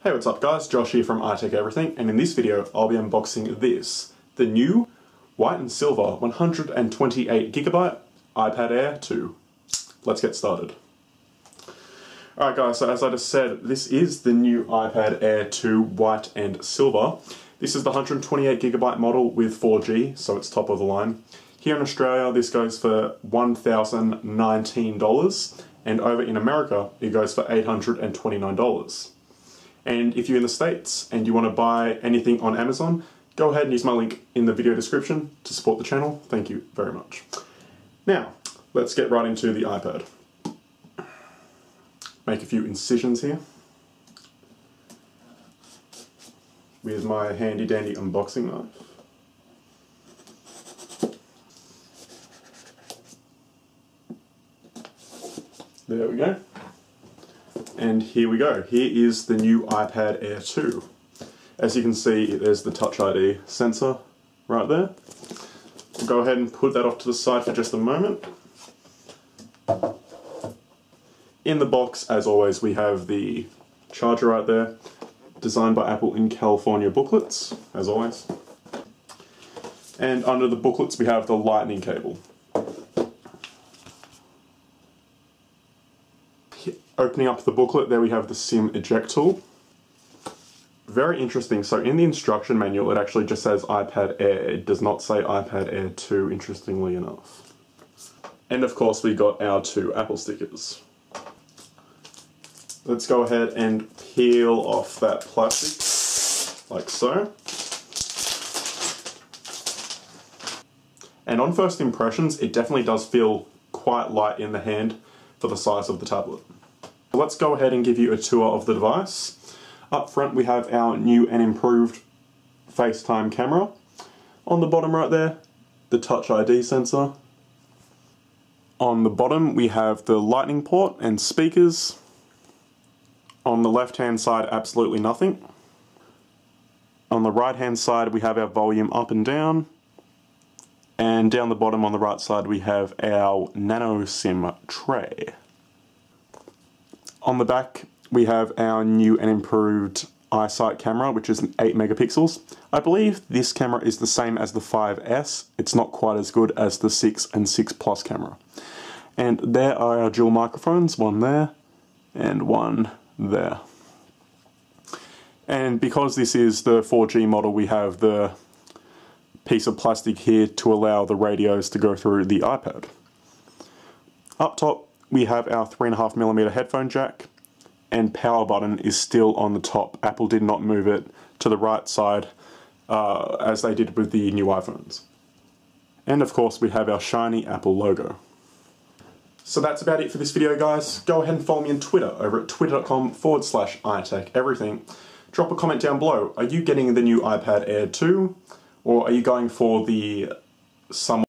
Hey, what's up guys? Josh here from iTech Everything, and in this video I'll be unboxing this, the new white and silver 128GB iPad Air 2. Let's get started. Alright guys, so as I just said, this is the new iPad Air 2 white and silver. This is the 128GB model with 4G, so it's top of the line. Here in Australia this goes for $1,019, and over in America it goes for $829. And if you're in the States and you want to buy anything on Amazon, go ahead and use my link in the video description to support the channel. Thank you very much. Now, let's get right into the iPad. Make a few incisions here with my handy dandy unboxing knife. There we go. And here we go. Here is the new iPad Air 2. As you can see, there's the Touch ID sensor right there. We'll go ahead and put that off to the side for just a moment. In the box, as always, we have the charger right there, designed by Apple in California booklets, as always. And under the booklets we have the lightning cable. Opening up the booklet, there we have the SIM eject tool. Very interesting, so in the instruction manual it actually just says iPad Air, it does not say iPad Air 2, interestingly enough. And of course we got our two Apple stickers. Let's go ahead and peel off that plastic, like so. And on first impressions, it definitely does feel quite light in the hand for the size of the tablet. Let's go ahead and give you a tour of the device. Up front we have our new and improved FaceTime camera. On the bottom right there, the Touch ID sensor. On the bottom we have the lightning port and speakers. On the left hand side, absolutely nothing. On the right hand side we have our volume up and down. And down the bottom on the right side we have our nano SIM tray. On the back we have our new and improved iSight camera, which is 8 megapixels. I believe this camera is the same as the 5S. It's not quite as good as the 6 and 6 Plus camera. And there are our dual microphones, one there and one there. And because this is the 4G model, we have the piece of plastic here to allow the radios to go through the iPad. Up top we have our 3.5mm headphone jack, and power button is still on the top. Apple did not move it to the right side as they did with the new iPhones. And of course we have our shiny Apple logo. So that's about it for this video guys. Go ahead and follow me on Twitter over at twitter.com/iTechEverything. Drop a comment down below. Are you getting the new iPad Air 2? Or are you going for the somewhat